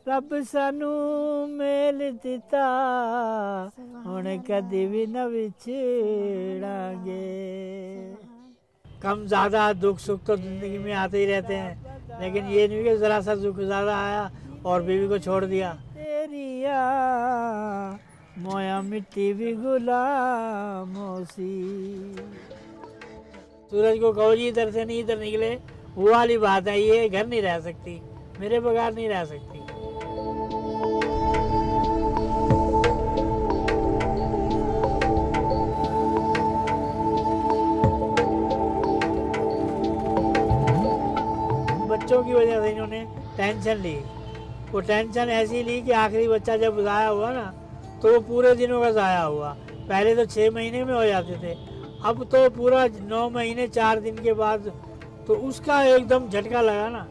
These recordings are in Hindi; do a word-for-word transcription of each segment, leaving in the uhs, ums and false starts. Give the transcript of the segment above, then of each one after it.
रब सानू मेल दिता हुण कदी भी न विछड़ांगे। कम ज़्यादा दुख सुख तो ज़िंदगी में आते ही रहते हैं, लेकिन ये नहीं कि ज़रा सा दुख ज़्यादा आया और बीवी को छोड़ दिया। तेरिया मोया मिट्टी भी गुलामों सी। सूरज को कहो जी इधर से नहीं इधर निकले, वो वाली बात है। ये घर नहीं रह सकती, मेरे बगैर नहीं रह सकती। बच्चों की वजह से इन्होंने टेंशन ली। वो टेंशन ऐसी ली कि आखिरी बच्चा जब ज़ाया हुआ ना तो वो पूरे दिनों का ज़ाया हुआ। पहले तो छः महीने में हो जाते थे, अब तो पूरा नौ महीने चार दिन के बाद, तो उसका एकदम झटका लगा ना।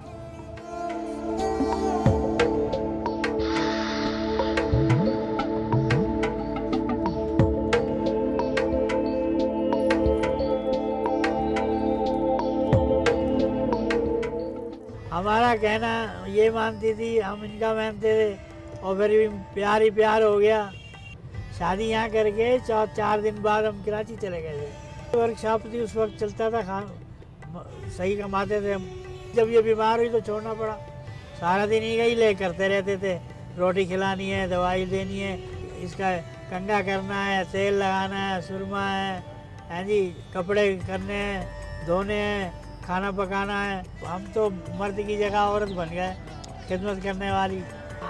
हमारा कहना ये मानती थी, हम इनका मानते थे, और फिर भी प्यार ही प्यार हो गया। शादी यहाँ करके चार चार दिन बाद हम कराची चले गए थे। वर्कशॉप थी उस वक्त चलता था, खान सही कमाते थे हम। जब ये बीमार हुई तो छोड़ना पड़ा। सारा दिन ही यही ले करते रहते थे, रोटी खिलानी है, दवाई देनी है, इसका कंघा करना है, तेल लगाना है, सुरमा है, हैं जी, कपड़े करने हैं, धोने हैं, खाना पकाना है। हम तो मर्द की जगह औरत बन गए, खिदमत करने वाली।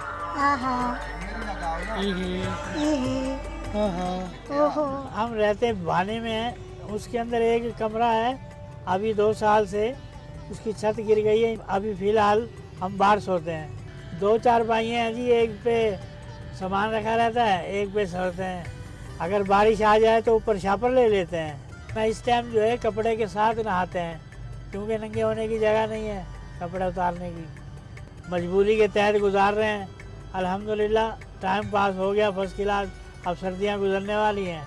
हम रहते भाने में हैं, उसके अंदर एक कमरा है, अभी दो साल से उसकी छत गिर गई है। अभी फ़िलहाल हम बाहर सोते हैं। दो चार भाई हैं जी, एक पे सामान रखा रहता है, एक पे सोते हैं। अगर बारिश आ जाए तो ऊपर छापर ले लेते हैं। मैं इस टाइम जो है कपड़े के साथ नहाते हैं, क्योंकि नंगे होने की जगह नहीं है कपड़े उतारने की। मजबूरी के तहत गुजार रहे हैं। अल्हम्दुलिल्लाह टाइम पास हो गया फर्स्ट क्लास। अब सर्दियाँ गुजरने वाली हैं।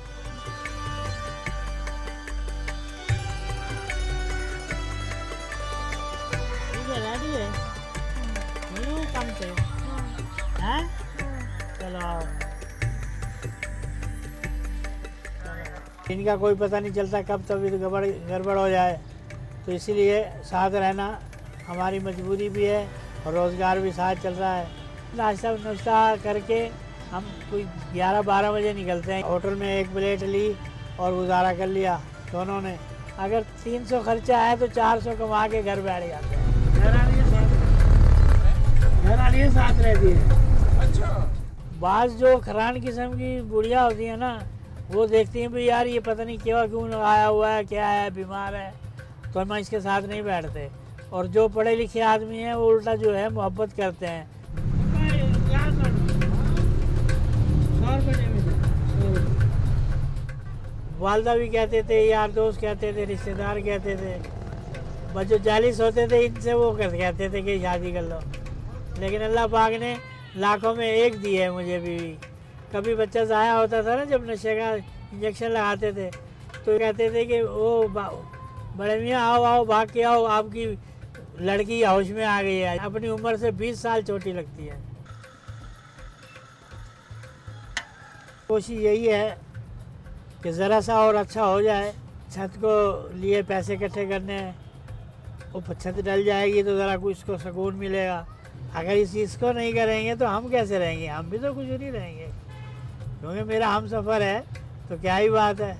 कम से हैं? चलो इनका कोई पता नहीं चलता कब तबीयत गड़बड़ गड़बड़ हो जाए, तो इसीलिए साथ रहना हमारी मजबूरी भी है और रोज़गार भी साथ चल रहा है। नाश्ता नाश्ता करके हम कोई ग्यारह बारह बजे निकलते हैं। होटल में एक प्लेट ली और गुजारा कर लिया दोनों ने। अगर तीन सौ खर्चा है तो चार सौ कमा के घर बैठ जाते हैं। घर वाली साथ रहती है। अच्छा। बाज जो खरान किस्म की बुढ़िया होती है ना, वो देखती हैं भाई यार ये पता नहीं क्या क्यों आया हुआ है, क्या है, बीमार है, तो हम इसके साथ नहीं बैठते। और जो पढ़े लिखे आदमी हैं वो उल्टा जो है मोहब्बत करते हैं। वालदा भी कहते थे, यार दोस्त कहते थे, रिश्तेदार कहते थे, बस जो चालीस होते थे इनसे वो कहते थे कि शादी कर लो। लेकिन अल्लाह पाक ने लाखों में एक दी है मुझे भी। कभी बच्चा ज़ाया होता था ना, जब नशे का इंजेक्शन लगाते थे तो कहते थे कि वो बड़े मियाँ आओ आओ भाग के आओ, आपकी लड़की होश में आ गई है। अपनी उम्र से बीस साल छोटी लगती है। कोशिश यही है कि ज़रा सा और अच्छा हो जाए। छत को लिए पैसे इकट्ठे करने हैं, वो छत डल जाएगी तो ज़रा कुछ को सुकून मिलेगा। अगर इस चीज़ को नहीं करेंगे तो हम कैसे रहेंगे? हम भी तो कुछ नहीं रहेंगे, क्योंकि मेरा हम सफ़र है तो क्या ही बात है।